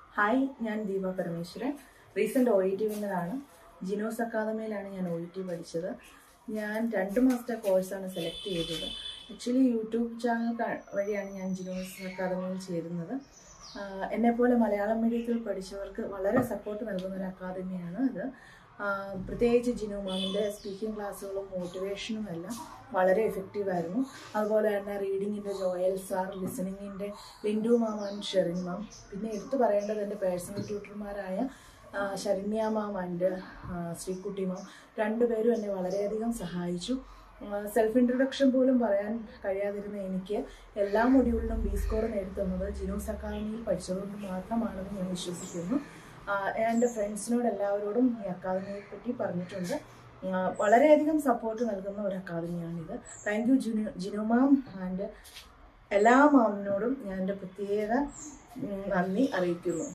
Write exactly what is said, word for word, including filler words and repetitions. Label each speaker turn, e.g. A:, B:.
A: Hi, ഞാൻ Deepa Parameswaran. Recent O E T വിന്നറാണ്. ജിനോസ് അക്കാദമിയിലാണ് ഞാൻ ഒ ഇ ടി പഠിച്ചത്. ഞാൻ രണ്ട് മാസത്തെ കോഴ്സാണ് സെലക്ട് ചെയ്തത്. ആക്ച്വലി യൂട്യൂബ് ചാനൽ വഴിയാണ് ഞാൻ ജിനോസ് അക്കാദമിയിൽ ചേരുന്നത്. എന്നെപ്പോലെ മലയാളം മീഡിയത്തിൽ പഠിച്ചവർക്ക് വളരെ സപ്പോർട്ട് നൽകുന്ന ഒരു അക്കാദമിയാണ് ഇത്. പ്രത്യേകിച്ച് ജിനു മാമിൻ്റെ സ്പീക്കിംഗ് ക്ലാസ്സുകളും മോട്ടിവേഷനും എല്ലാം വളരെ എഫക്റ്റീവായിരുന്നു. അതുപോലെ തന്നെ റീഡിങ്ങിൻ്റെ ജോയൽ സാർ, ലിസണിങ്ങിൻ്റെ Lindu ma'am and Sherin ma'am, പിന്നെ എടുത്തു പറയേണ്ടത് എൻ്റെ പേഴ്സണൽ ട്യൂട്ടർമാരായ Saranya ma'am and Sreekutty ma'am, രണ്ടുപേരും എന്നെ വളരെയധികം സഹായിച്ചു. സെൽഫ് ഇൻട്രൊഡക്ഷൻ പോലും പറയാൻ കഴിയാതിരുന്ന എനിക്ക് എല്ലാ മൊഡ്യൂളിലും ബി സ്കോർ നേടിത്തന്നത് ജിനോസ് അക്കാദമിയിൽ പഠിച്ചതുകൊണ്ട് മാത്രമാണെന്ന് ഞാൻ വിശ്വസിക്കുന്നു. എൻ്റെ ഫ്രണ്ട്സിനോട് എല്ലാവരോടും ഈ അക്കാദമിയെ പറ്റി പറഞ്ഞിട്ടുണ്ട്. വളരെയധികം സപ്പോർട്ട് നൽകുന്ന ഒരു അക്കാദമിയാണിത്. Thank you Jinu Jinu ma'am and എല്ലാ മാമിനോടും ഞാൻ എൻ്റെ പ്രത്യേക നന്ദി അറിയിക്കുന്നു.